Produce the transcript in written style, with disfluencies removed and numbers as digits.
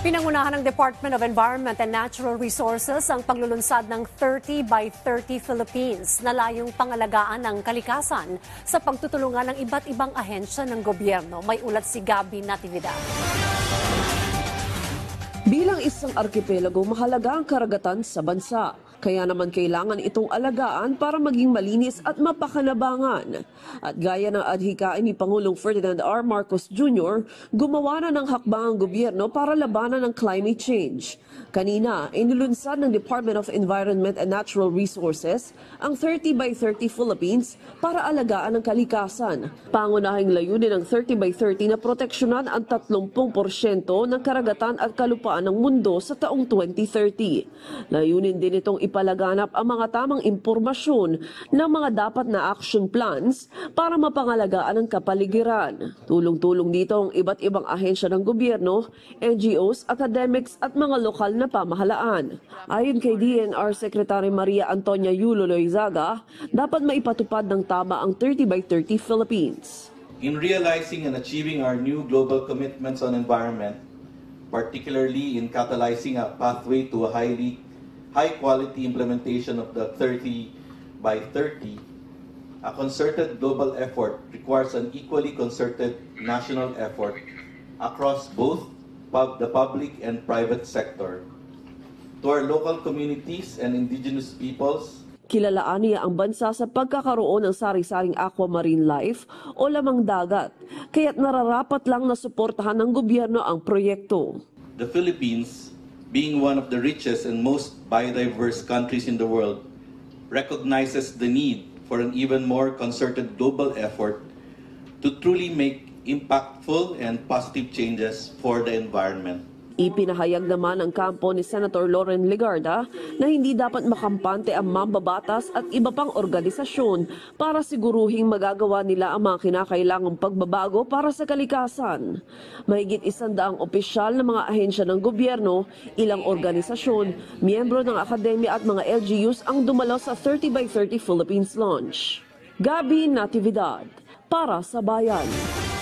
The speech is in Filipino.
Pinangunahan ng Department of Environment and Natural Resources ang paglulunsad ng 30 by 30 Philippines na layong pangalagaan ng kalikasan sa pagtutulungan ng iba't ibang ahensya ng gobyerno. May ulat si Gabi Natividad. Bilang isang arkipelago, mahalaga ang karagatan sa bansa. Kaya naman kailangan itong alagaan para maging malinis at mapakanabangan. At gaya ng adhikain ni Pangulong Ferdinand R. Marcos Jr., gumawa na ng hakbang ang gobyerno para labanan ng climate change. Kanina, inilunsad ng Department of Environment and Natural Resources ang 30 by 30 Philippines para alagaan ang kalikasan. Pangunahing layunin ng 30 by 30 na proteksyonan ang 30% ng karagatan at kalupaan ng mundo sa taong 2030. Layunin din itong ipalaganap ang mga tamang impormasyon ng mga dapat na action plans para mapangalagaan ang kapaligiran. Tulong-tulong dito ang iba't ibang ahensya ng gobyerno, NGOs, academics at mga lokal na pamahalaan. Ayon kay DNR Secretary Maria Antonia Yulo Loizaga, dapat maipatupad ng tama ang 30 by 30 Philippines. In realizing and achieving our new global commitments on environment, particularly in catalyzing a pathway to a high-quality implementation of the 30 by 30, a concerted global effort requires an equally concerted national effort across both the public and private sector. To our local communities and indigenous peoples, Kilalaan niya ang bansa sa pagkakaroon ng sari-saring aquamarine life o lamang dagat, kaya't nararapat lang na suportahan ng gobyerno ang proyekto. the Philippines, being one of the richest and most biodiverse countries in the world, recognizes the need for an even more concerted global effort to truly make impactful and positive changes for the environment. Ipinahayag naman ng kampo ni Senator Loren Legarda na hindi dapat makampante ang mambabatas at iba pang organisasyon para siguruhing magagawa nila ang mga kinakailangang pagbabago para sa kalikasan. Mahigit 100 opisyal ng mga ahensya ng gobyerno, ilang organisasyon, miyembro ng akademya at mga LGUs ang dumalo sa 30 by 30 Philippines launch. Gabi Natividad, para sa Bayan.